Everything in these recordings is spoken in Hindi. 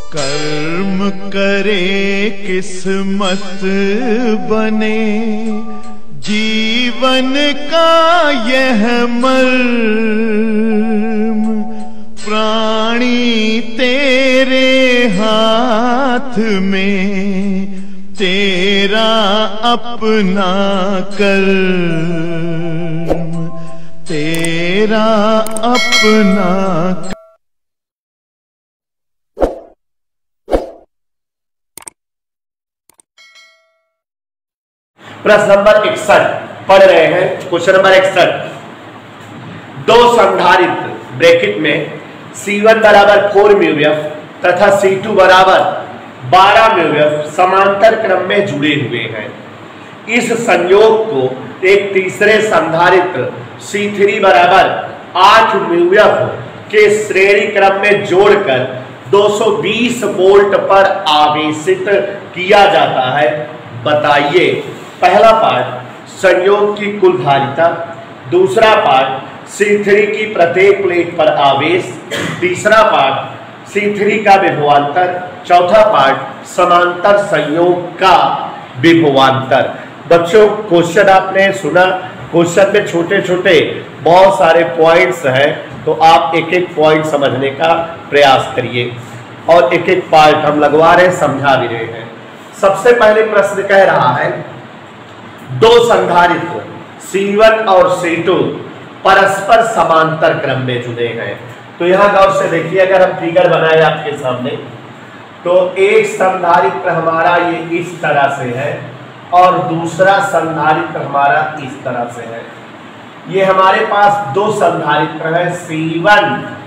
कर्म करे किस्मत बने, जीवन का यह मर्म, प्राणी तेरे हाथ में, तेरा अपना कर्म, तेरा अपना। प्रश्न नंबर 61 पढ़ रहे हैं। क्वेश्चन नंबर 61, दो संधारित्र ब्रैकेट में C1 बराबर 4 μF तथा C2 बराबर 12 μF समांतर क्रम में जुड़े हुए हैं। इस संयोग को एक तीसरे संधारित्र C3 बराबर 8 μF के श्रेणी क्रम में जोड़कर 220 वोल्ट पर आवेशित किया जाता है। बताइए। पहला पार्ट संयोग की कुल धारिता, दूसरा पार्ट C3 की प्रत्येक प्लेट पर आवेश, तीसरा पार्ट C3 का विभवांतर, चौथा पार्ट समांतर संयोग का विभवांतर। बच्चों क्वेश्चन आपने सुना, क्वेश्चन में छोटे छोटे बहुत सारे पॉइंट्स हैं, तो आप एक एक पॉइंट समझने का प्रयास करिए और एक एक पार्ट हम लगवा रहे हैं, समझा भी रहे हैं। सबसे पहले प्रश्न कह रहा है दो संधारित्र C1 और C2 परस्पर समांतर क्रम में जुड़े हैं। तो यहां गौर से देखिए, अगर हम फिगर बनाए आपके सामने तो एक संधारित्र हमारा ये इस तरह से है और दूसरा संधारित्र हमारा इस तरह से है। ये हमारे पास दो संधारित्र है C1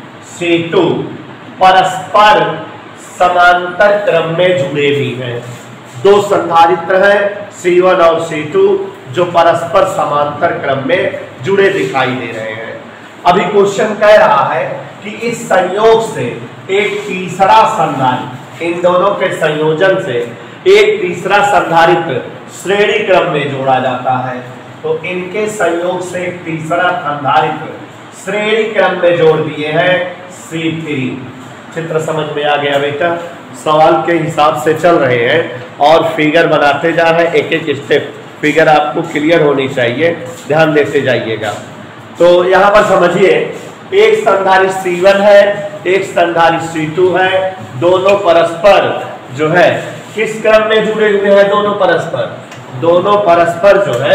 C2 परस्पर समांतर क्रम में जुड़े भी हैं। दो संधारित्र हैं C1 और C2 जो परस्पर समांतर क्रम में जुड़े दिखाई दे रहे हैं। अभी क्वेश्चन कह रहा है कि इस संयोग से एक तीसरा संधारित्र, इन दोनों के संयोजन से एक तीसरा संधारित्र श्रेणी क्रम में जोड़ा जाता है। तो इनके संयोग से एक तीसरा संधारित्र श्रेणी क्रम में जोड़ दिए हैं C3। चित्र समझ में आ गया बेटा? सवाल के हिसाब से चल रहे हैं और फिगर बनाते जा रहे हैं, एक एक स्टेप फिगर आपको क्लियर होनी चाहिए, ध्यान देते जाइएगा। तो यहाँ पर समझिए, एक संधारित्र C1 है, एक संधारित्र C2 है, दोनों परस्पर जो है किस क्रम में जुड़े हुए हैं? दोनों परस्पर जो है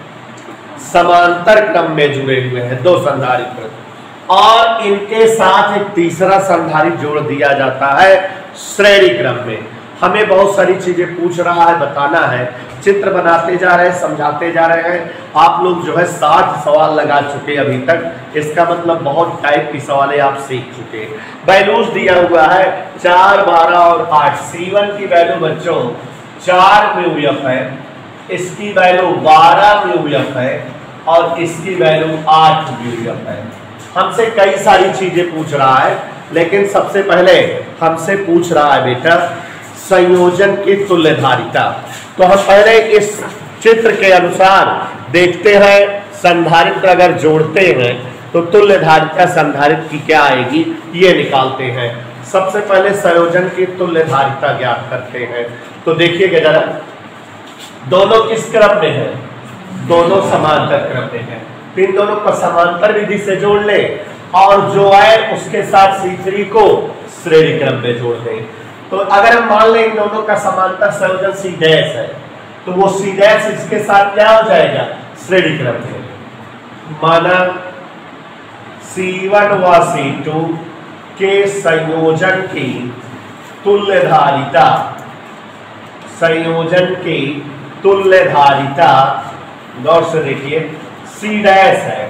समांतर क्रम में जुड़े हुए हैं दो संधारित्र, और इनके साथ एक तीसरा संधारित्र जोड़ दिया जाता है श्रेणी क्रम में। हमें बहुत सारी चीजें पूछ रहा है, बताना है, चित्र बनाते जा रहे हैं, समझाते जा रहे हैं। आप लोग जो है 60 सवाल लगा चुके अभी तक, इसका मतलब बहुत टाइप की सवालें आप सीख चुके। वैल्यूज दिया हुआ है 4, 12 और 8। C1 की वैल्यू बच्चों 4 μF है, इसकी वैल्यू 12 μF है और इसकी वैल्यू 8 μF है। हमसे कई सारी चीजें पूछ रहा है, लेकिन सबसे पहले हमसे पूछ रहा है बेटा संयोजन की तुल्य धारिता। तो हम पहले इस चित्र के अनुसार देखते हैं, संधारित्र अगर जोड़ते हैं तो तुल्य धारिता संधारित्र की क्या आएगी, ये निकालते हैं। सबसे पहले संयोजन की तुल्य धारिता ज्ञात करते हैं। तो देखिएगा जरा, दोनों किस क्रम में है? दोनों समांतर क्रम में है। इन दोनों को समांतर विधि से जोड़ ले और जो आए उसके साथ C3 को श्रेणी क्रम में जोड़ दें। तो अगर हम मान लें इन दोनों का समांतर संयोजन C' है, तो वो C' इसके साथ क्या हो जाएगा? श्रेणी क्रम में। माना C1 व C2 के संयोजन की तुल्य धारिता, गौर से देखिए C' है।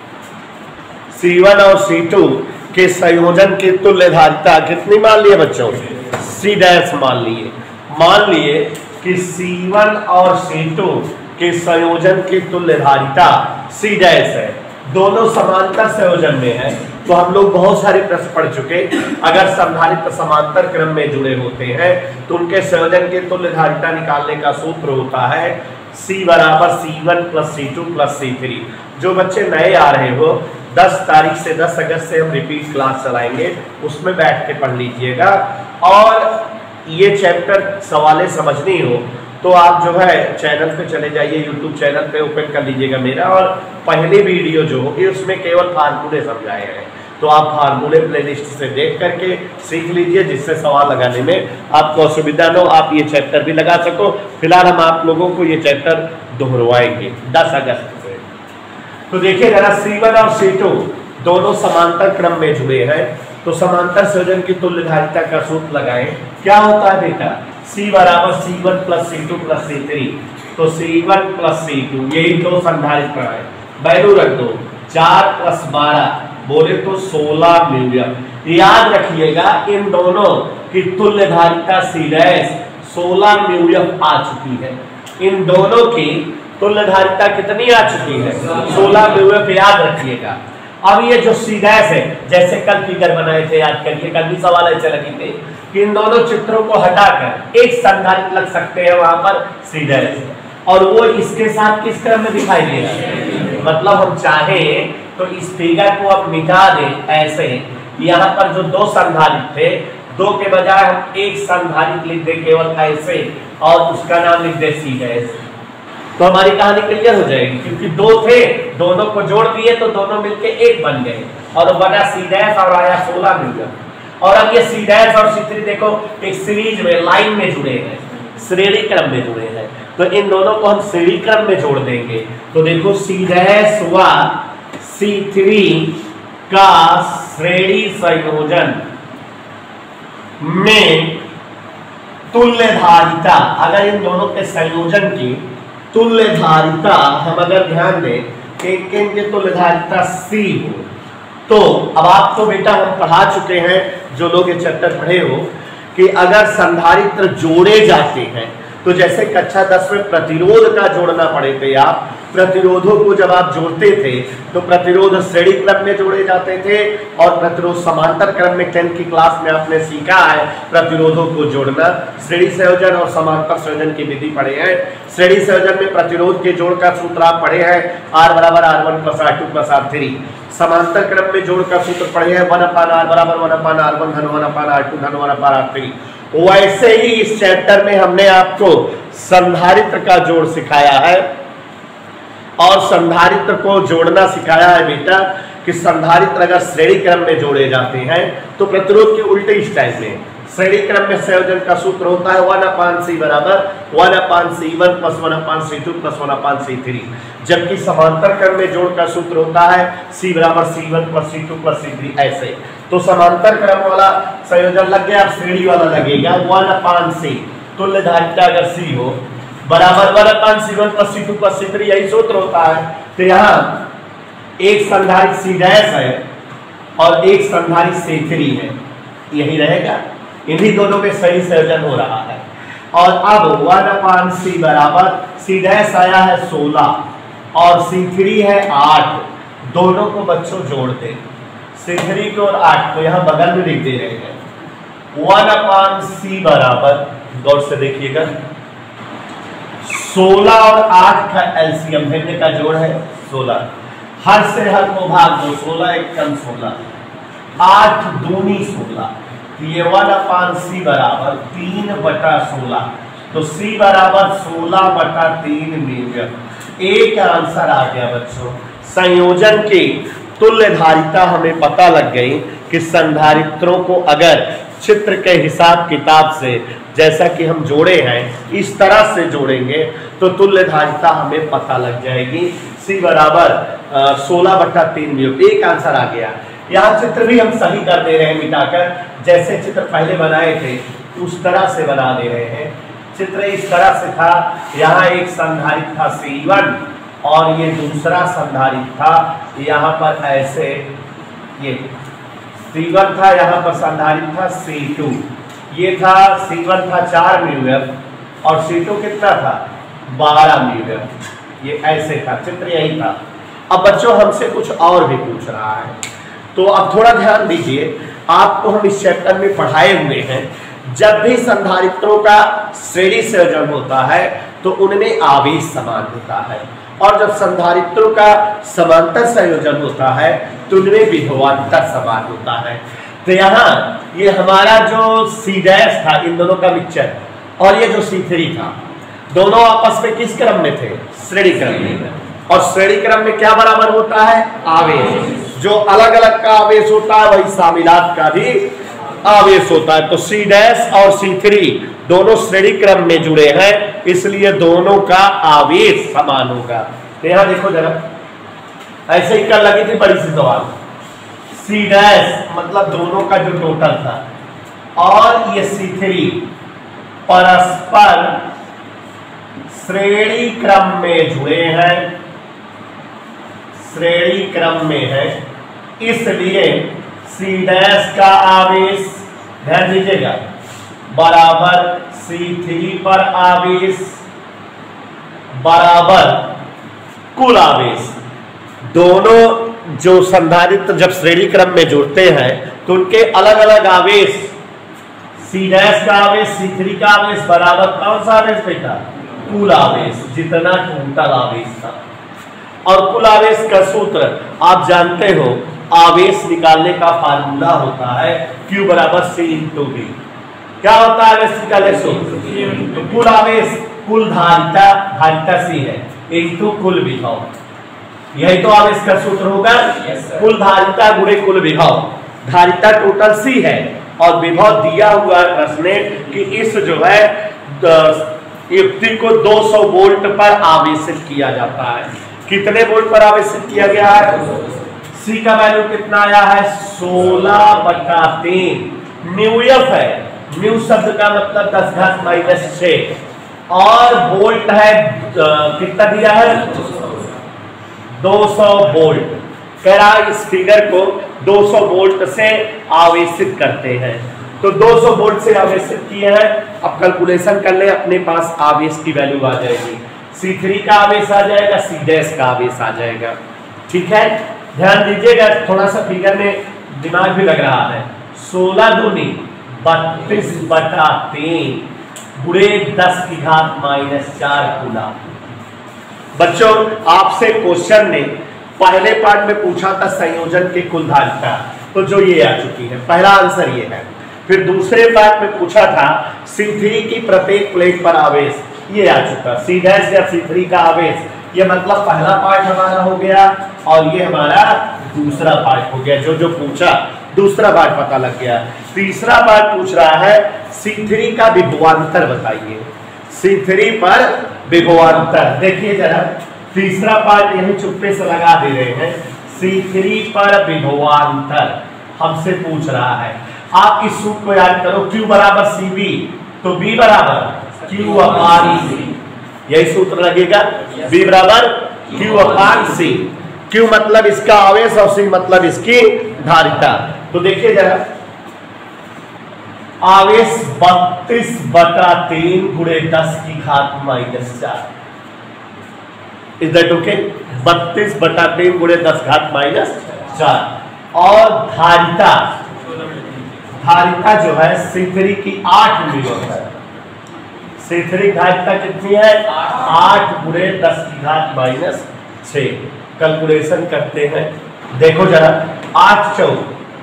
C1 और C2 के संयोजन की तुल्य धारिता कितनी मान लिए बच्चों? C' मान लिए कि C1 और C2 के संयोजन की तुल्य धारिता C' है, दोनों समांतर संयोजन में है। तो हम लोग बहुत सारे प्रश्न पढ़ चुके, अगर संधारित्र समांतर क्रम में जुड़े होते हैं तो उनके संयोजन की तुल्य धारिता निकालने का सूत्र होता है C बराबर C1 + C2 + C3। जो बच्चे नए आ रहे हो 10 तारीख से 10 अगस्त से हम रिपीट क्लास चलाएंगे, उसमें बैठ के पढ़ लीजिएगा। और ये चैप्टर सवालें समझनी हो तो आप जो है चैनल पे चले जाइए, यूट्यूब चैनल पे ओपन कर लीजिएगा मेरा, और पहली वीडियो जो होगी उसमें केवल फार्मूले समझाए हैं, तो आप फार्मूले प्लेलिस्ट से देख करके सीख लीजिए, जिससे सवाल लगाने में आपको असुविधा न हो, आप ये चैप्टर भी लगा सको। फिलहाल हम आप लोगों को ये चैप्टर दोहरवाएंगे 10 अगस्त से। तो देखिए जरा, C1 और C2 दोनों समांतर क्रम में जुड़े हैं, तो समांतर संयोजन की तुल्यधारिता का सूत्र लगाएं। क्या होता है बेटा, C बराबर C1 plus C2 plus C3, तो C1 प्लस C2 यही दो संधारित्र है, वैल्यू रख दो 4 प्लस 12 बोले तो 16 म्यूएफ। याद रखिएगा इन दोनों की तुल्यधारिता C' 16 म्यूएफ आ चुकी है, इन दोनों की तुल्यधारिता कितनी आ चुकी है, 16 म्यूएफ, याद रखिएगा। अब ये जो C' है, जैसे कल फिगर बनाए थे, याद करिए, कल भी सवाल ऐसे लगे थे कि इन दोनों चित्रों को हटाकर एक संधारित्र लग सकते हैं वहां पर C', और वो इसके साथ किस क्रम में दिखाई दे रहा है, मतलब हम चाहें तो इस फिगर को अब मिटा दें ऐसे, यहाँ पर जो दो संधारित्र थे, दो के बजाय हम एक संधारित्र लिख दें केवल ऐसे, और उसका नाम लिख दे C', तो हमारी कहानी क्लियर हो जाएगी, क्योंकि दो थे, दोनों को जोड़ दिए तो दोनों मिलके एक बन गए, और बना C' और आया 16 म्यूएफ। और अब ये C' और C3 देखो एक सीरीज में, लाइन में जुड़े हैं, श्रेणी क्रम में जुड़े हैं, तो इन दोनों को हम श्रेणी क्रम में जोड़ देंगे। तो देखो C' व C3 का श्रेणी संयोजन में तुल्यधारिता, अगर इन दोनों के संयोजन की तुल्यधारिता हम अगर ध्यान दें कि इनकी तुल्यधारिता C हो, तो अब आप तो बेटा हम पढ़ा चुके हैं, जो लोग ये चैप्टर पढ़े हो, कि अगर संधारित्र जोड़े जाते हैं तो जैसे कक्षा 10 में प्रतिरोध का जोड़ना पड़े थे, आप प्रतिरोधों को जब आप जोड़ते थे तो प्रतिरोध श्रेणी क्रम में जोड़े जाते थे, और प्रतिरोध समांतर क्रम में 10 की क्लास में आपने सीखा है प्रतिरोधों को जोड़ना। श्रेणी संयोजन और समांतर संयोजन की विधि पढ़े हैं। श्रेणी संयोजन में प्रतिरोध के जोड़ का सूत्र आप पढ़े हैं, R बराबर R1 plus R2 plus R3। समांतर क्रम में जोड़ का सूत्र पढ़े हैं 1/R बराबर 1/R1 धन 1/R2 धन 1/R3। वैसे ही इस चैप्टर में हमने आपको संधारित्र का जोड़ सिखाया है, और संधारित्र को जोड़ना सिखाया है बेटा कि संधारित्र अगर श्रेणी क्रम में जोड़े जाते हैं तो प्रतिरोध के उल्टे स्टाइल में, श्रेणी क्रम में संयोजन का सूत्र होता है 1/C बराबर 1/C1 plus 1/C2 plus 1/C3, जबकि समांतर क्रम में जोड़ का सूत्र होता है C बराबर C1 plus C2 plus C3 ऐसे। तो समांतर क्रम वाला संयोजन लग गया, अब श्रेणी वाला लगेगा 1/C, तुल्यधारिता अगर C हो बराबर 1/C1 plus C2 plus C3, यही सूत्र होता है। तो यहाँ एक संधारित्र C' है और एक संधारित्र C3 है, यही रहेगा, इन्हीं दोनों में सही संयोजन हो रहा है। और अब 1/C बराबर C' आया है 16 और C3 है 8, दोनों को बच्चों जोड़ दे, C3 को और 8 को यहाँ बगल में लिख दे रहे हैं। 1/C बराबर, गौर से देखिएगा, 16 और 8 का एलसीएम भिन्न का जोड़ है 16, हर से हर को भाग दो, 16 एक कम 16, 8 दूनी 16, ये 1/C बराबर 3/16, तो C बराबर 16/3 म्यूएफ। एक आंसर आ गया बच्चों। संयोजन की तुल्यधारिता हमें पता लग गई कि संधारित्रों को अगर चित्र के हिसाब किताब से जैसा कि हम जोड़े हैं इस तरह से जोड़ेंगे तो तुल्यधारिता हमें पता लग जाएगी। C बराबर 16/3 म्यूएफ। एक आंसर आ गया। यहाँ चित्र भी हम सही कर दे रहे हैं मिटाकर, जैसे चित्र पहले बनाए थे उस तरह से बना दे रहे हैं। चित्र इस तरह से था, यहाँ एक संधारित्र था C1 और ये दूसरा संधारित्र था यहाँ पर ऐसे, ये C1 था, यहाँ पर संधारित्र था C2, ये था C1 था 4 म्यूएफ और C2 कितना था 12 म्यूएफ, ये ऐसे था, चित्र यही था। अब बच्चों हमसे कुछ और भी पूछ रहा है, तो अब थोड़ा ध्यान दीजिए, आपको हम इस चैप्टर में पढ़ाए हुए हैं जब भी संधारित्रों का श्रेणी संयोजन होता है तो उनमें आवेश समान होता है, और जब संधारित्रों का समांतर संयोजन होता है तो उनमें विभवांतर समान होता है। तो यहाँ ये हमारा जो C' था इन दोनों का मिक्सचर और ये जो C3 था, दोनों आपस में किस क्रम में थे? श्रेणी क्रम में। और श्रेणी क्रम में क्या बराबर होता है? आवेश। जो अलग अलग का आवेश होता है वही शामिलात का भी आवेश होता है। तो C' और C3 दोनों श्रेणी क्रम में जुड़े हैं, इसलिए दोनों का आवेश समान होगा। तो यहां देखो जरा, ऐसे ही कर लगी थी बड़ी सी सवाल। C' मतलब दोनों का जो टोटल था और ये C3 परस्पर श्रेणी क्रम में जुड़े हैं, श्रेणी क्रम में है, इसलिए C' का आवेश ध्यान दीजिएगा बराबर C3 पर आवेश बराबर कुल आवेश। दोनों जो संधारित्र जब श्रेणी क्रम में जुड़ते हैं तो उनके अलग अलग आवेश, C' का आवेश C3 का आवेश बराबर कौन सा आवेश बेटा? कुल आवेश, जितना टोटल आवेश था। और कुल आवेश का सूत्र आप जानते हो, आवेश निकालने का फार्मूला होता है Q बराबर C इंटू V। क्या होता है आवेश निकालने सूत्र? कुल आवेश, कुल धारिता, धारिता C है, इंटू कुल विभव। यही तो आवेश का सूत्र होगा। कुल धारिता गुणे कुल विभव। धारिता टोटल C है और विभव दिया हुआ प्रश्न कि इस जो है युक्ति को 200 वोल्ट पर आवेशित किया जाता है। कितने वोल्ट पर आवेशित किया गया है? C का वैल्यू कितना आया है? 16/3। म्यूएफ है, म्यू शब्द का मतलब 10⁻⁻⁶ और वोल्ट है कितना दिया है? 200 वोल्ट। कह रहा है इस फिगर को 200 वोल्ट से आवेशित करते हैं। तो 200 वोल्ट से आवेशित किए हैं। अब कैलकुलेशन कर ले, अपने पास आवेश की वैल्यू आ जाएगी। C3 का आवेश आ जाएगा, C' का आवेश आ जाएगा। ठीक है, ध्यान दीजिएगा, थोड़ा सा फिगर में दिमाग भी लग रहा है। 16 दूनी 32/3 गुणे 10⁻⁻⁴ कूलम। बच्चों आपसे क्वेश्चन ने पहले पार्ट में पूछा था संयोजन के कुल धारिता, तो जो ये आ चुकी है, पहला आंसर ये है। फिर दूसरे पार्ट में पूछा था C3 की प्रत्येक प्लेट पर आवेश, ये आ चुका। C' या C3 का आवेश, ये मतलब पहला पार्ट हमारा हो गया और ये हमारा दूसरा पार्ट हो गया। जो पूछा दूसरा पार्ट पता लग गया। तीसरा पार्ट पूछ रहा है C3 का विभवांतर बताइए। C3 पर विभवांतर देखिए जरा, तीसरा पार्ट यही चुप्पे से लगा दे रहे हैं। C3 पर विभवांतर हमसे पूछ रहा है। आप इस सूत्र को याद करो, Q बराबर CV, तो B बराबर Q/C, यही सूत्र लगेगा। B बराबर Q/C। Q मतलब इसका आवेश और C मतलब इसकी धारिता। तो देखिए जरा, आवेश 32/3 गुणे 10⁻⁻⁴। Is that okay? 32/3 गुणे 10⁻⁻⁴। और धारिता, धारिता जो है C3 की 8 मिलीमीटर है। C3 धारिता कितनी है? 8 गुणे 10⁻⁻⁶। कैलकुलेशन करते हैं, देखो जरा, 8 चौक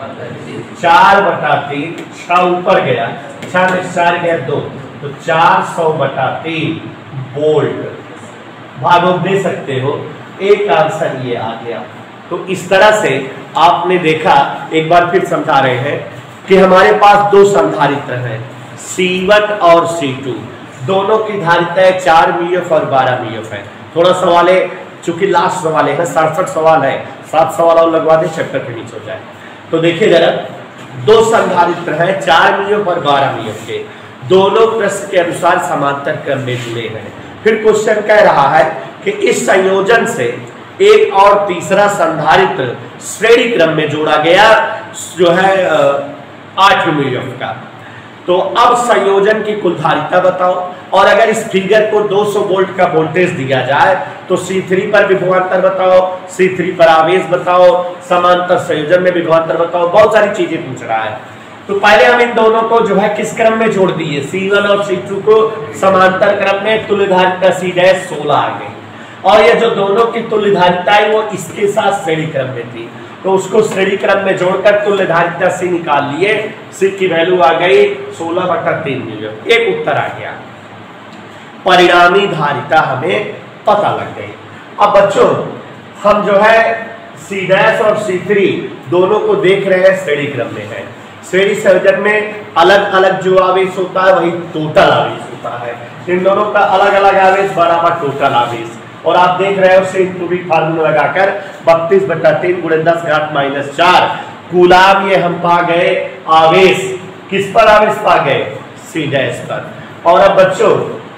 4/3, 6 ऊपर गया, 6 में 4 गया 2, तो 400/3 वोल्ट। भागों दे सकते हो, एक आंसर ये आ गया। तो इस तरह से आपने देखा, एक बार फिर समझा रहे हैं कि हमारे पास दो संधारित्र हैं, C1 और C2। दोनों की धारिताएं 4 μF और 12 μF है। थोड़ा सवाल है, चूंकि लास्ट सवाल है, 67 सवाल है, 7 सवाल और लगवा दे, चैप्टर फिनिश हो जाए। तो देखिए जरा, दो संधारित्र हैं 4 μF और 12 μF के, दोनों प्रश्न के अनुसार समांतर क्रम में जुड़े हैं। फिर क्वेश्चन कह रहा है कि इस संयोजन से एक और तीसरा संधारित्र श्रेणी क्रम में जोड़ा गया, जो है 8 μF का। तो अब संयोजन की कुल धारिता बताओ, और अगर इस फिगर को 200 वोल्ट का वोल्टेज दिया जाए तो C3 पर विभवांतर बताओ, C3 पर आवेश बताओ, समांतर संयोजन में विभवांतर बताओ, बहुत सारी चीजें पूछ रहा है। तो पहले हम इन दोनों को जो है किस क्रम में जोड़ दिए, C1 और C2 को समांतर क्रम में, तुल्य धारिता C' 16 आ गई। और ये जो दोनों की तुल्य धारिता है वो इसके साथ श्रेणी क्रम में थी, तो उसको श्रेणी क्रम में जोड़कर तुल्य धारिता C निकाल लिए। C की वैल्यू आ गई 16/3 न्यूटन। एक उत्तर आ गया, परिणामी धारिता हमें पता लग गई। अब बच्चों हम जो है C' और C3 दोनों को देख रहे हैं श्रेणी क्रम में है। श्रेणी संयोजन में अलग अलग जो आवेश होता है वही टोटल आवेश होता है। इन दोनों का अलग अलग आवेश बराबर टोटल आवेश, और आप देख रहे हो से इंटू भी फार्मूला लगाकर 32/3 × 10⁻⁴ कूलाम ये हम पा गए आवेश। किस पर आवेश पा गए? C' पर। और अब बच्चों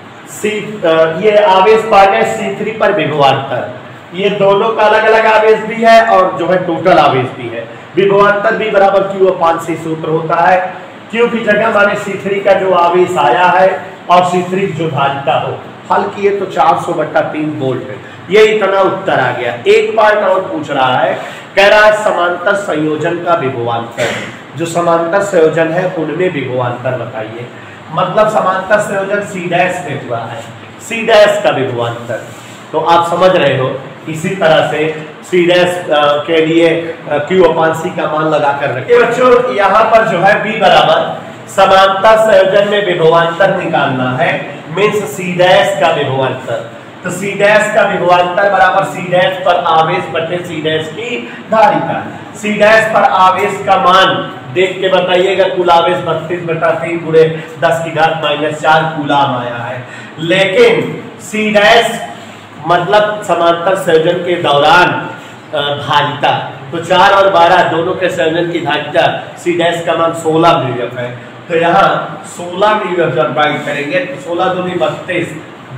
ये आवेश पा गए C3 पर विभवांतर। ये दोनों का अलग अलग आवेश भी है और जो है टोटल आवेश भी है। विभवांतर भी बराबर Q/C सूत्र होता है। Q की जगह माने C3 का जो आवेश आया है और C3 की जो धारिता हो, हल किए तो 400/3 वोल्ट है। ये इतना उत्तर आ गया। एक पार्ट और पूछ रहा है, कह रहा है समांतर संयोजन का विभवांतर। जो समांतर संयोजन है उनमें विभवांतर बताइए। मतलब समांतर संयोजन C' में हुआ है, C' का विभवांतर। तो आप समझ रहे हो, इसी तरह से C' के लिए Q/C का मान लगा कर रखें। बच्चों यहाँ पर जो है B बराबर समांतर संयोजन में विभवांतर निकालना है, मीन्स C' का विभवांतर। तो C' का विभवांतर बराबर C' पर आवेश बटे C' की धारिता। C' पर आवेश का मान देख के बताइएगा। कुल आवेश 32/3 × 10⁻⁴ कूलाम आया है। लेकिन C' मतलब समांतर संयोजन के दौरान धारिता, तो 4 और 12 दोनों के संयोजन की धारिता C' का मान 16 μF है। तो यहाँ 16 μF जब बाइट करेंगे तो 16 दूनी 32,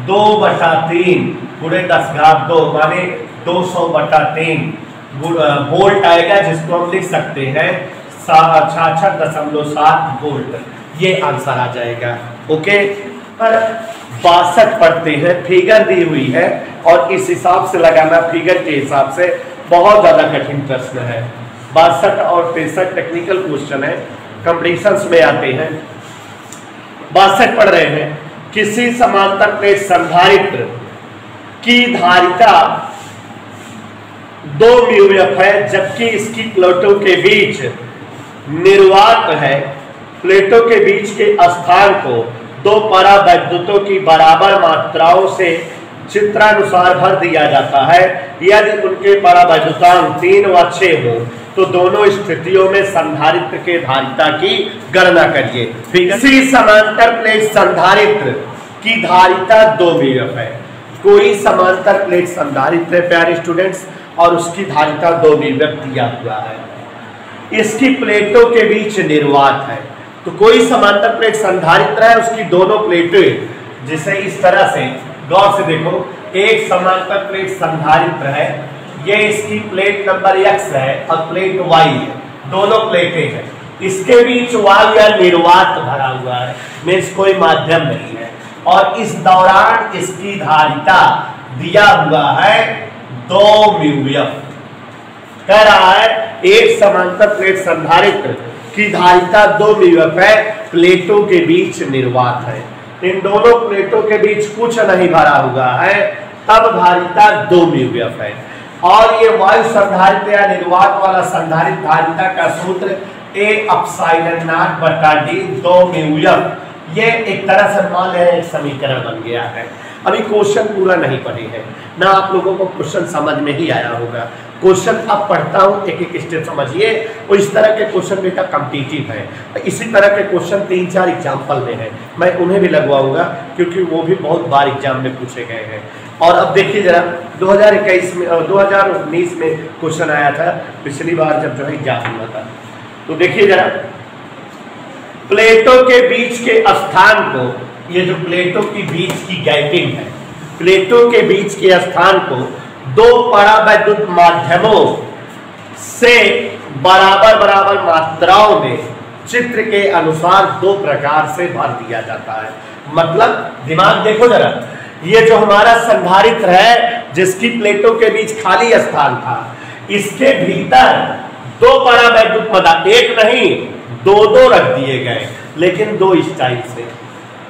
2/3 × 10⁻², माने 200/3 वोल्ट आएगा, जिसको हम लिख सकते हैं 66.7 वोल्ट। ये आंसर आ जाएगा। ओके, पर 62 पढ़ते हैं, फिगर दी हुई है और इस हिसाब से लगाना, फिगर के हिसाब से बहुत ज्यादा कठिन प्रश्न है। 62 और 63 टेक्निकल क्वेश्चन है, कंपटीशंस में आते हैं। 62 पढ़ रहे हैं, किसी समांतर प्लेट संधारित्र की धारिता 2 μF है, जबकि इसकी प्लेटों के बीच निर्वात है। प्लेटों के बीच के स्थान को 2 परावैद्युतों की बराबर मात्राओं से चित्रानुसार भर दिया जाता है। यदि उनके परावैद्युतांक 3 व 6 हो तो दोनों स्थितियों में संधारित्र के धारिता की गणना करिए। किसी समांतर प्लेट संधारित्र की धारिता 2 μF है। कोई समांतर प्लेट संधारित्र है प्यारे स्टूडेंट्स, और उसकी धारिता 2 μF दिया हुआ है। इसकी प्लेटों के बीच निर्वात है। तो कोई समांतर प्लेट संधारित्र है, उसकी दोनों प्लेटें, जिसे इस तरह से गौर से देखो, एक समांतर प्लेट संधारित्र है, ये इसकी प्लेट नंबर X है और प्लेट Y है, दोनों प्लेटें हैं। इसके बीच वायु या निर्वात भरा हुआ है, मीन्स कोई माध्यम नहीं है, और इस दौरान इसकी धारिता दिया हुआ है 2 μF। कह रहा है एक समांतर प्लेट संधारित्र की धारिता 2 μF है, प्लेटों के बीच निर्वात है। इन दोनों प्लेटों के बीच कुछ नहीं भरा हुआ है, तब धारिता 2 μF है। और ये वायु संधारित्र या निर्वात वाला संधारित्र धारिता का सूत्र A/ε0/d 2 μF। ये एक तरह से मान लें एक समीकरण बन गया है। अभी क्वेश्चन पूरा नहीं पढ़े हैं ना, आप लोगों को क्वेश्चन समझ में ही आया होगा। क्वेश्चन अब पढ़ता हूँ, एक एक स्टेप समझिए। और इस तरह के क्वेश्चन बेटा कॉम्पिटिटिव है, इसी तरह के क्वेश्चन 3-4 एग्जाम्पल में है, मैं उन्हें भी लगवाऊंगा क्योंकि वो भी बहुत बार एग्जाम में पूछे गए हैं। और अब देखिए जरा 2021 में 2019 में क्वेश्चन आया था, पिछली बार जब जो है एग्जाम हुआ था। तो देखिए जरा, प्लेटों के बीच के स्थान को, ये जो प्लेटों की बीच की गैपिंग है, प्लेटों के बीच के स्थान को 2 परावैद्युत माध्यमों से बराबर बराबर मात्राओं में चित्र के अनुसार 2 प्रकार से भर दिया जाता है। मतलब दिमाग देखो जरा, ये जो हमारा संधारित्र है जिसकी प्लेटों के बीच खाली स्थान था, इसके भीतर 2 परावैद्युत पदार्थ, एक नहीं 2 रख दिए गए, लेकिन 2 स्टाइल से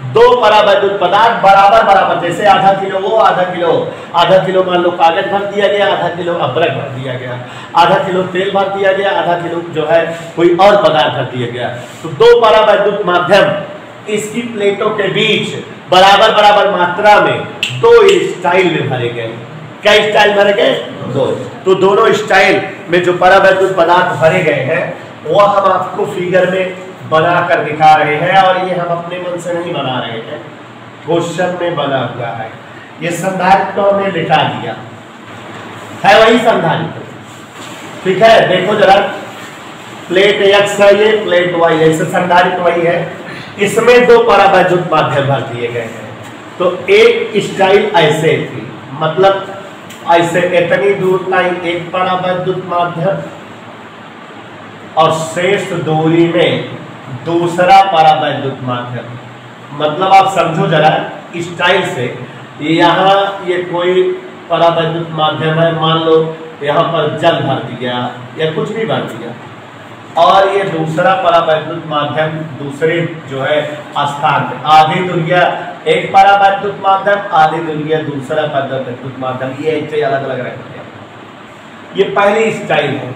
दो परावैद्युत पदार्थ बराबर बराबर, जैसे आधा किलो वो आधा किलो मान लो कागज भर दिया गया, आधा किलो अदरक भर दिया गया, आधा किलो तेल भर दिया गया, आधा किलो जो है कोई और पदार्थ भर दिया गया। तो दो परावैद्युत माध्यम इसकी प्लेटों के बीच बराबर बराबर मात्रा में दो स्टाइल में भरे गए। क्या स्टाइल भरे गए? दो। तो दोनों स्टाइल में जो परावैद्युत पदार्थ भरे गए हैं वो हम आपको फिगर में बना कर दिखा रहे हैं, और ये हम अपने मन से नहीं बना रहे हैं, क्वेश्चन में बना हुआ है। ये संधारित्र हमने लिखा दिया है, वही संधारित्र, ठीक है। देखो जरा, प्लेट एक्स है, ये प्लेट वाई है, संधारित्र वही है। इसमें दो परावैद्युत माध्यम भर दिए गए हैं। तो एक स्टाइल ऐसे थी, मतलब ऐसे इतनी दूर का एक परावैद्युत माध्यम और शेष दूरी में दूसरा परावैद्युत माध्यम। मतलब आप समझो जरा स्टाइल से, यहाँ ये कोई परावैद्युत माध्यम है, मान लो यहाँ पर जल भर दिया या कुछ भी भर दिया, और ये दूसरा परावैद्युत माध्यम दूसरे जो है स्थान पे, आधी दूरिया एक परावैद्युत माध्यम, आधी दूरिया दूसरा परावैद्युत माध्यम, ये ऐसे अलग अलग रख दिया। ये पहली स्टाइल है।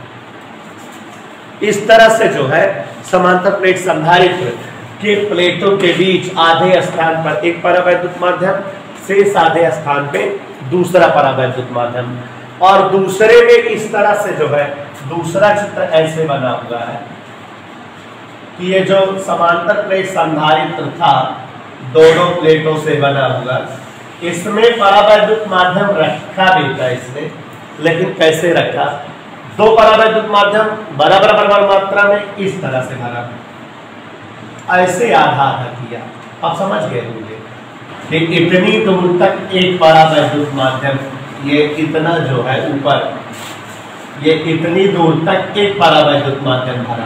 इस तरह से जो है समांतर प्लेट संधारित्र के प्लेटों के बीच आधे स्थान पर एक परावैद्युत माध्यम, शेष आधे स्थान पे दूसरा परावैद्युत माध्यम, और दूसरे में इस तरह से जो है दूसरा चित्र ऐसे बना हुआ है कि ये जो समांतर प्लेट संधारित्र था दोनों प्लेटों से बना हुआ, इसमें परावैद्युत माध्यम रखा भी था इसने, लेकिन कैसे रखा? दो परावैद्युत माध्यम बराबर बराबर मात्रा में इस तरह से भरा, ऐसे आधा आधा किया। आप समझ गए होंगे कि इतनी दूर तक एक परावैद्युत माध्यम, ये इतना जो है ऊपर, ये इतनी दूर तक एक परावैद्युत माध्यम भरा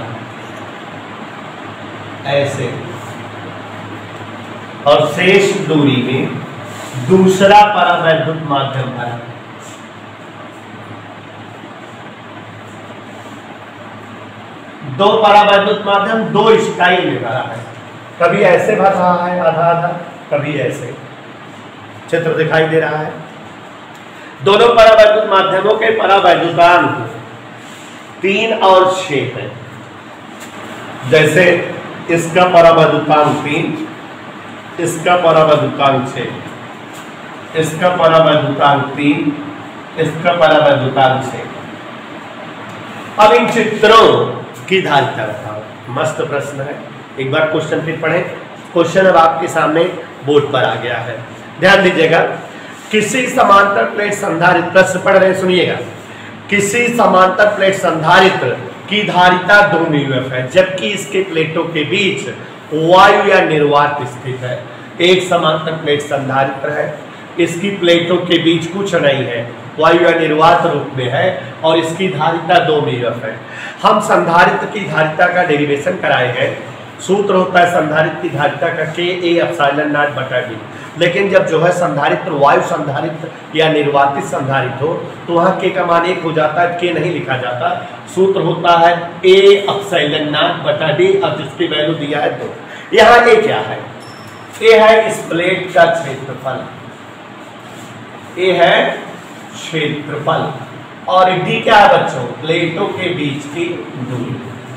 ऐसे, और शेष दूरी में दूसरा परावैद्युत माध्यम भरा। दो परावैद्युत माध्यम दो स्टाइल में भरा है, कभी ऐसे भर रहा है आधा आधा, कभी ऐसे। चित्र दिखाई दे रहा है। दोनों परावैद्युत माध्यमों के परावैद्युतांक 3 और 6 है। जैसे इसका परावैद्युतांक 3, इसका परावैद्युतांक 6, इसका परावैद्युतांक 3, इसका परावैद्युतांक 6। अब इन चित्रों की धारिता बताओ। मस्त प्रश्न है, एक बार क्वेश्चन फिर पढ़ें। क्वेश्चन अब आपके सामने बोर्ड पर आ गया है, ध्यान दीजिएगा। किसी समांतर प्लेट संधारित्र, प्रश्न पढ़ रहे सुनिएगा। किसी समांतर प्लेट संधारित्र की धारिता 2 μF है, जबकि इसके प्लेटों के बीच वायु या निर्वात स्थित है। एक समांतर प्लेट संधारित्र है, इसकी प्लेटों के बीच कुछ नहीं है, वायु या निर्वात रूप में है, और इसकी धारिता 2 μF है। हम संधारित्र की धारिता का डेरिवेशन कराए गए। सूत्र होता है संधारित्र की धारिता का Ka/ε0/d। लेकिन जब जो है संधारित्र वायु संधारित्र या निर्वातित संधारित्र हो तो वहाँ K का मान 1 हो जाता है, K नहीं लिखा जाता। सूत्र होता है A/ε0/d, अब जिसकी वैल्यू दिया है 2। यहाँ A क्या है? A है इस प्लेट का क्षेत्रफल, A है क्षेत्रफल, और D क्या है बच्चों? प्लेटों के बीच की दूरी।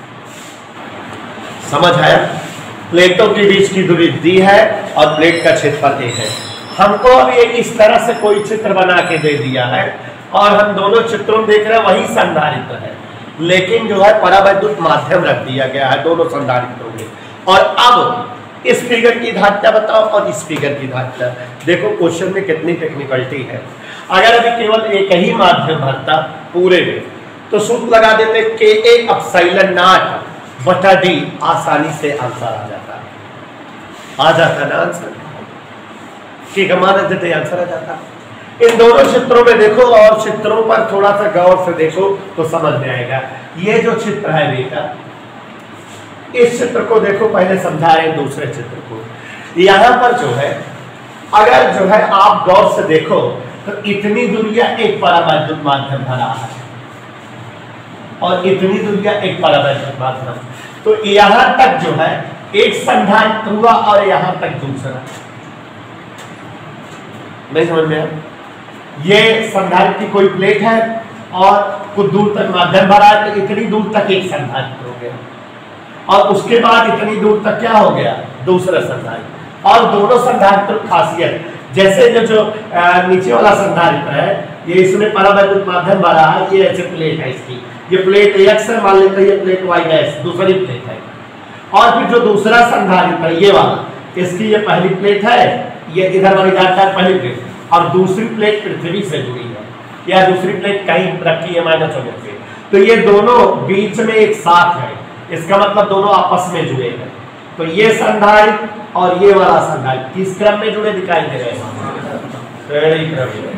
समझ आया? प्लेटों के बीच की दूरी D है और प्लेट का क्षेत्रफल A है। हमको अब ये इस तरह से कोई चित्र बना के दे दिया है, और हम दोनों चित्रों में देख रहे हैं वही संधारित्र है, लेकिन जो है परावैद्युत माध्यम रख दिया गया है दोनों संधारित्रों में। और अब इस फिगर की धारिता बताओ और इस फिगर की धारिता। देखो क्वेश्चन में कितनी टेक्निकलिटी है। अगर अभी केवल एक ही माध्यम भरता पूरे में तो सूत्र लगा देते Ka/ε0/d, आसानी से आंसर आ जाता ना आंसर। K का मान देते आंसर आ जाता। इन दोनों चित्रों में देखो, और चित्रों पर थोड़ा सा गौर से देखो तो समझ में आएगा। ये जो चित्र है बेटा, इस चित्र को देखो, पहले समझा रहे दूसरे चित्र को। यहां पर जो है अगर जो है आप गौर से देखो तो इतनी दूरिया एक परावैद्युत माध्यम भरा है, और इतनी दूरिया एक परावैद्युत माध्यम। तो यहां तक जो है एक संधारित्र हुआ और यहां तक दूसरा, नहीं समझ में आया? ये संधारित्र की कोई प्लेट है और कुछ दूर तक माध्यम भरा है, तो इतनी दूर तक एक संधारित्र हो गया, और उसके बाद इतनी दूर तक क्या हो गया, दूसरा संधारित्र। और दोनों संधारित्र खासियत, जैसे जो नीचे वाला संधारित्र है, ये इसमें परावैद्युत माध्यम भरा है, ये ऐसे प्लेट है इसकी, ये प्लेट एक्स है, मान लेते हैं ये प्लेट वाई डैश दूसरी प्लेट है। और फिर जो दूसरा संधारित्र है ये वाला, इसकी ये पहली प्लेट है, ये इधर वाली धारिता है पहली प्लेट, और दूसरी प्लेट पृथ्वी से जुड़ी है, या दूसरी प्लेट कहीं रखी है माइनस होने से, तो ये दोनों बीच में एक साथ है, इसका मतलब दोनों आपस में जुड़े हैं। तो ये संधारित्र और ये वाला संधारित्र किस क्रम में जुड़े दिखाई दे रहे हैं?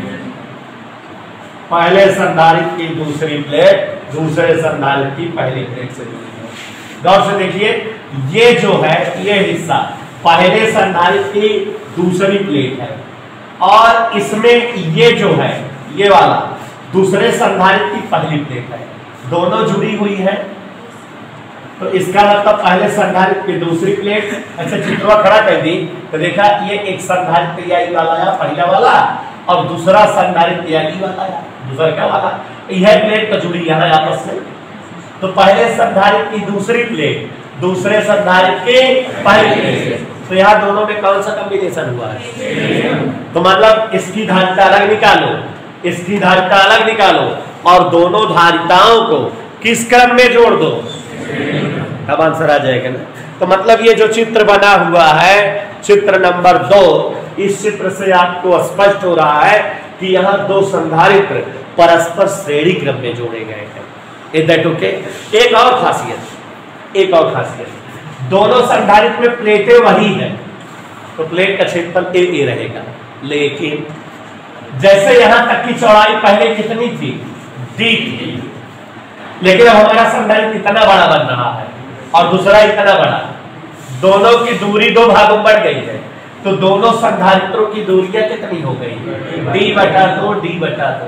पहले संधारित्र की दूसरी प्लेट दूसरे संधारित्र की पहली प्लेट से जुड़ी है। गौर से देखिए, ये जो है ये हिस्सा पहले संधारित्र की दूसरी प्लेट है, और इसमें ये जो है ये वाला दूसरे संधारित्र की पहली प्लेट है, दोनों जुड़ी हुई है। तो इसका मतलब पहले संधारित्र की दूसरी प्लेट, अच्छा चित्रवा खड़ा कर दी तो देखा ये एक संधारित्र याई वाला है पहला वाला, और दूसरा संधारित्र याई वाला है दूसरा क्या वाला, यह प्लेट तो जुड़ी है आपस में। तो पहले संधारित्र की दूसरी प्लेट दूसरे संधारित्र की पहली प्लेट, तो यहाँ दोनों में कौन सा कॉम्बिनेशन हुआ है? तो मतलब इसकी धारिता अलग निकालो, इसकी धारिता अलग निकालो, और दोनों धारिताओं को किस क्रम में जोड़ दो, अब आंसर आ जाएगा ना। तो मतलब ये जो चित्र बना हुआ है चित्र नंबर 2, इस चित्र से आपको स्पष्ट हो रहा है कि यहाँ दो संधारित्र परस्पर श्रेणी क्रम में जोड़े गए हैं। Is that okay? एक और खासियत, दोनों संधारित्र में प्लेटें वही है, तो प्लेट का क्षेत्रफल ए रहेगा, लेकिन जैसे यहां तक की चौड़ाई पहले कितनी थी, डी थी, लेकिन अब हमारा संधारित्र इतना बड़ा बन रहा है और दूसरा इतना बड़ा, दोनों की दूरी दो भागों में बढ़ गई है, तो दोनों संधारित्रों की दूरियां कितनी हो गई, d/2 d/2।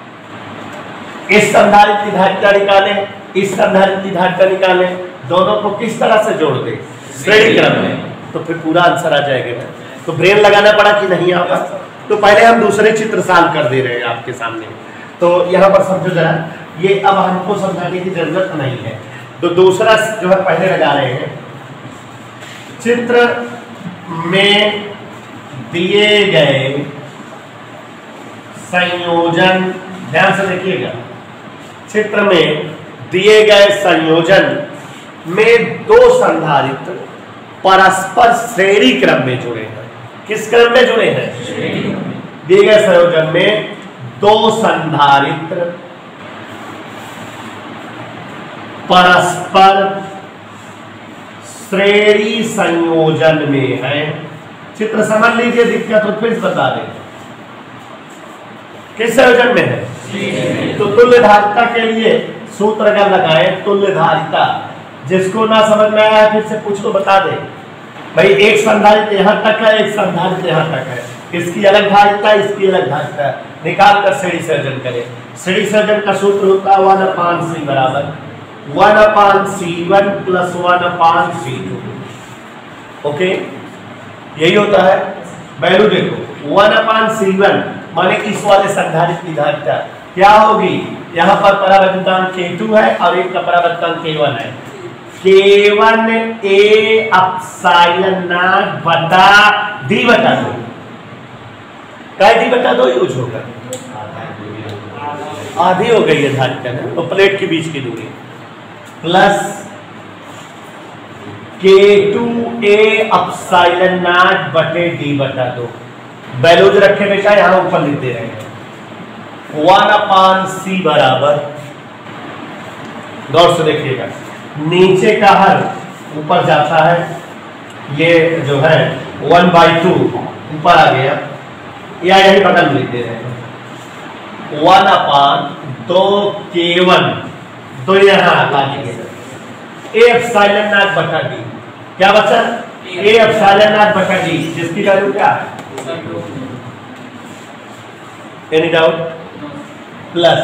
इस संधारित्र की धारिता निकालें, इस संधारित्र की धारिता निकालें, दोनों को किस तरह से जोड़ दें, श्रेणी क्रम में, तो फिर पूरा आंसर आ जाएगा। तो ब्रेन लगाना पड़ा कि नहीं यहाँ पर? तो पहले हम दूसरे चित्र सॉल्व कर दे रहे हैं आपके सामने, तो यहाँ पर समझो जरा, ये अब हमको समझाने की जरूरत नहीं है। तो दूसरा जो है पहले लगा रहे हैं, चित्र में दिए गए संयोजन, ध्यान से देखिएगा, चित्र में दिए गए संयोजन में दो संधारित्र परस्पर श्रेणी क्रम में जुड़े हैं। किस क्रम में जुड़े हैं? दिए गए संयोजन में दो संधारित्र परस्पर श्रेणी संयोजन में है। चित्र समझ लीजिए, दिक्कत तो फिर बता दें किस संयोजन में है। तो तुल्य धारिता के लिए सूत्र अगर लगाए, तुल्य धारिता, जिसको ना समझ में आया फिर से पूछ लो, बता दे भाई, एक संधारित्र यहां तक है, एक संधारित्र यहां तक है, इसकी अलग धारिता, इसकी अलग धारिता, निकाल कर श्रेणी संयोजन करें। श्रेणी संयोजन का सूत्र होता है 1/c बराबर 1/c1 + 1/c2। ओके, यही होता है। वैल्यू देखो, 1/c1 माने इस वाले संधारित्र की धारिता क्या होगी, यहाँ पर परावर्तकांक K2 है और एक का परावर्तकांक K1 है, K1 A एप्सिलॉन नॉट बटा d/2, क्या d/2 यूज होगा, आधी हो गई है धारिता ना, तो प्लेट के बीच की दूरी, प्लस K2A एप्सिलॉन नॉट बटे d/2। वैल्यूज रखे बेटा यहां ऊपर लिख दे रहे हैं, 1/c बराबर, गौर से देखिएगा, नीचे का हर ऊपर जाता है, ये जो है 1/2 ऊपर आ गया, या यही बटन लिख दे रहे हैं 1/2K1, तो यहां लागेगा A एप्सिलॉन नॉट बटा d, क्या बचा, A एप्सिलॉन नॉट बटा d, जिसकी वैल्यू क्या है, एनी डाउट, प्लस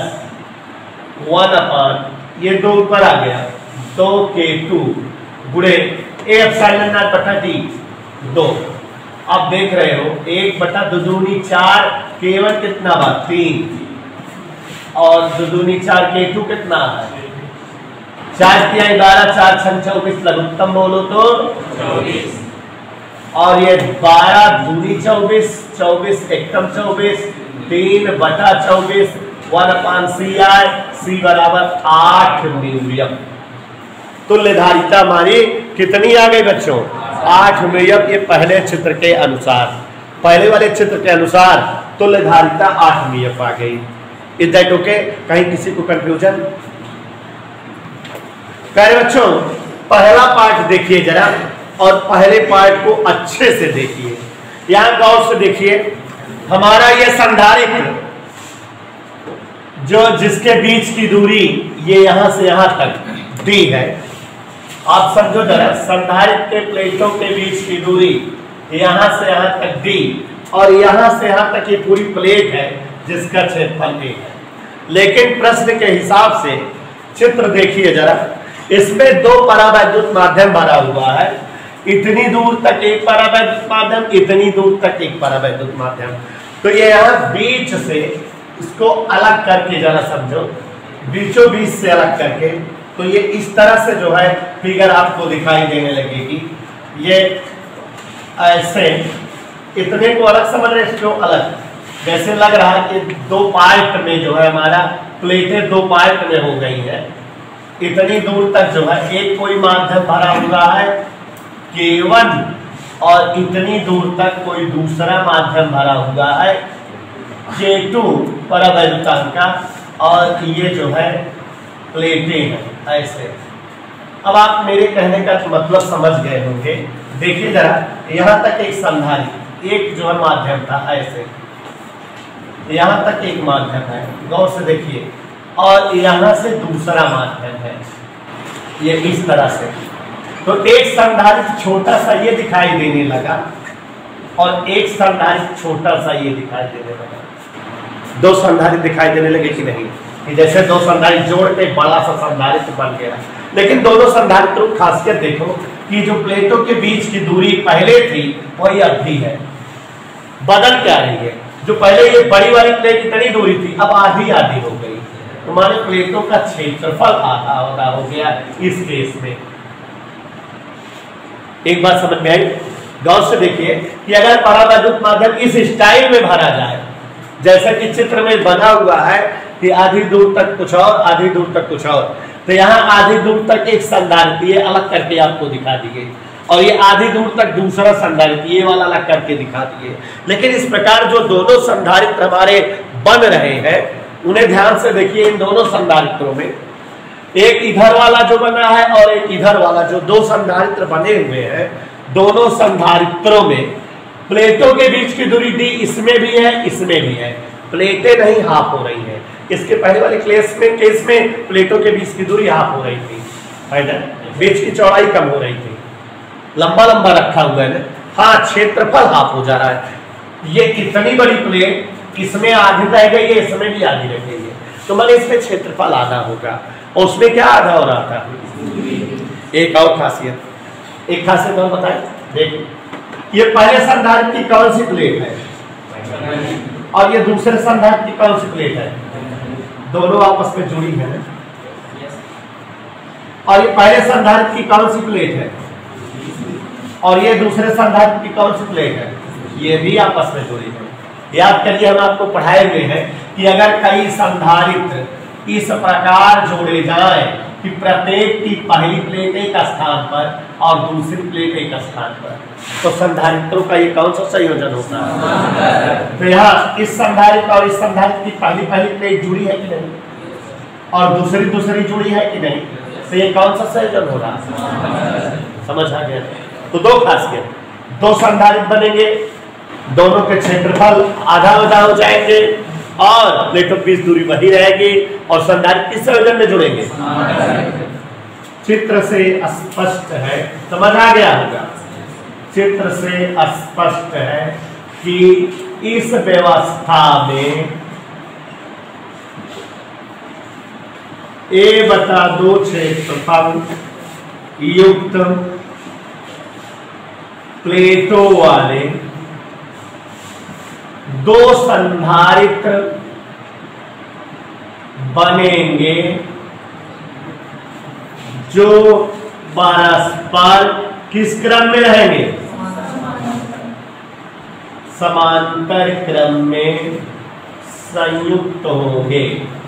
1/, ये 2 ऊपर आ गया, 2K2 गुणे ए एप्सिलॉन नॉट बटा डी 2। अब देख रहे हो 1 बटा 2 दूनी 4, K1 कितना बा 3 और 2 दूनी 4 K2 कितना है 4 तिहाई 12 4 छंग 24 लघुत्तम बोलो तो 24 और ये 12 दूनी 24 24 एकम 24 3 बटा 24 1/CR C बराबर 8 म्यूलियम। तुल्यधारिता हमारी कितनी आ गई बच्चों 8 म्यूलियम। ये पहले चित्र के अनुसार, पहले वाले चित्र के अनुसार तुल्यधारिता 8 म्यूलियम आ गई। Is that okay? कहीं किसी को कंफ्यूजन? प्यारे बच्चों पहला पार्ट देखिए जरा और पहले पार्ट को अच्छे से देखिए। यहां गौर से देखिए हमारा ये संधारित्र जो जिसके बीच की दूरी ये यहां से यहां तक डी है। आप समझो जरा संधारित्र के प्लेटों के बीच की दूरी यहां से यहां तक डी और यहां से यहां तक ये पूरी प्लेट है जिसका क्षेत्रफल ए है। लेकिन प्रश्न के हिसाब से चित्र देखिए जरा, इसमें 2 परावैद्युत माध्यम भरा हुआ है। इतनी दूर तक एक परावैद्युत माध्यम, इतनी दूर तक एक परावैद्युत माध्यम। तो ये यहाँ बीच से इसको अलग करके जरा समझो, बीचों बीच से अलग करके, तो ये इस तरह से जो है फिगर आपको दिखाई देने लगेगी। ये ऐसे इतने को अलग समझ रहे, इसको अलग, जैसे लग रहा है कि 2 पार्ट में जो है हमारा प्लेटें 2 पार्ट में हो गई है। इतनी दूर तक जो है एक कोई माध्यम भरा हुआ है K1 और इतनी दूर तक कोई दूसरा माध्यम भरा हुआ है K2 परावैद्युतांक का, और ये जो है प्लेटें हैं ऐसे। अब आप मेरे कहने का मतलब समझ गए होंगे। देखिए जरा यहाँ तक एक संधारित्र, एक जो है माध्यम था ऐसे, यहाँ तक एक माध्यम है, गौर से देखिए, और यहाँ से दूसरा माध्यम है ये इस तरह से। तो एक संधारित्र छोटा सा ये दिखाई देने लगा और एक संधारित्र छोटा सा ये दिखाई देने लगा। 2 संधारित्र दिखाई देने लगे कि नहीं? कि जैसे 2 संधारित्र जोड़ के बड़ा सा संधारित्र बन गया। लेकिन दोनों संधारित्रों की खासियत देखो कि जो प्लेटों के बीच की दूरी पहले थी वही अब भी है। बदल क्या रही है? जो पहले ये बड़ी वाली प्लेट इतनी दूरी थी अब आधी आधी हो गई। हमारे प्लेटों का क्षेत्रफल आधा आधा हो गया इस केस में। एक बात समझ में आई? गौर से देखिए कि अगर परावैद्युत माध्यम इस स्टाइल में भरा जाए जैसा कि चित्र में बना हुआ है कि आधी दूर तक कुछ और, आधी दूर तक कुछ और, तो यहाँ आधी दूर तक एक संधारित्र ये अलग करके आपको दिखा दिए और ये आधी दूर तक दूसरा संधारित्र ये वाला अलग करके दिखा दिए। लेकिन इस प्रकार जो दोनों संधारित्र हमारे बन रहे हैं उन्हें ध्यान से देखिए। इन दोनों संधारित्रों में एक इधर वाला जो बना है और एक इधर वाला, जो 2 संधारित्र बने हुए हैं, दोनों संधारित्रों में प्लेटों के बीच की दूरी डी इसमें भी है इसमें भी है। प्लेटें नहीं हाफ हो रही है। इसके पहले वाले केस में प्लेटों के बीच की दूरी हाफ हो रही थी, है ना, बीच की चौड़ाई कम हो रही थी, लंबा लंबा रखा हुआ है ना। हाँ, क्षेत्रफल हाफ हो जा रहा है। ये इतनी बड़ी प्लेट इसमें आधी रह गई है, इसमें भी आधी रह गई है, तो मतलब इसमें क्षेत्रफल आधा होगा और उसमें क्या आधा हो रहा था? एक और खासियत, एक खासियत और बताएं। देखिए ये पहले संधारित्र की कौन सी प्लेट है और ये दूसरे संधारित्र की कौन सी प्लेट है? दोनों आपस में जुड़ी है। और ये पहले संधारित्र की कौन सी प्लेट है और ये दूसरे संधारित्र की कौन सी प्लेट है? ये भी आपस में जुड़ी है। याद करिए हम आपको पढ़ाए हुए हैं कि अगर कई संधारित्र इस प्रकार जोड़े जाएं कि प्रत्येक की पहली प्लेट एक स्थान पर और दूसरी प्लेट एक स्थान पर, तो संधारित्रों का ये कौन सा संयोजन होता है? तो यहाँ इस संधारित्र और इस संधारित्र की पहली प्लेट जुड़ी है कि नहीं और दूसरी जुड़ी है कि नहीं? तो ये कौन सा संयोजन हो रहा है? समझ आ गया? तो 2 खासियत, 2 संधारित्र बनेंगे, दोनों के क्षेत्रफल आधा आधा हो जाएंगे और प्लेटों की दूरी वही रहेगी और संधारित्र किस संयोजन में जुड़ेंगे? चित्र से स्पष्ट है, समझ आ गया होगा। चित्र से स्पष्ट है कि इस व्यवस्था में A/2 क्षेत्रफल युक्त प्लेटों वाले दो संधारित्र बनेंगे जो परस्पर किस क्रम में रहेंगे? समांतर क्रम में संयुक्त होंगे।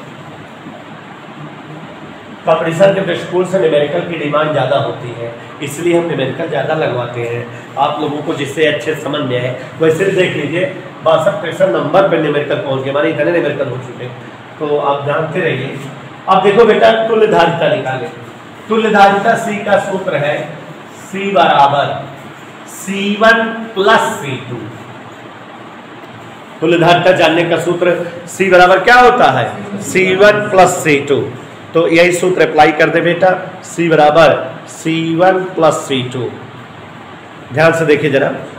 कंपटीशन के दृष्टिकोण से न्यूमेरिकल की डिमांड ज्यादा होती है, इसलिए हम न्यूमेरिकल ज्यादा लगवाते हैं। आप लोगों को जिससे अच्छे समझ में है वैसे देख लीजिए 62 नंबर पर न्यूमेरिकल पहुंच गए, माने इतने न्यूमेरिकल हो चुके, तो आप जानते रहिए। अब देखो बेटा तुल्यधारिता निकाले। तुल्यधारिता C का सूत्र है C बराबर C1 प्लस C2। तुल्यधारिता जानने का सूत्र C बराबर क्या होता है? C1 plus C2। तो यही सूत्र अप्लाई कर दे बेटा, C बराबर C1 प्लस C2। ध्यान से देखिए जरा,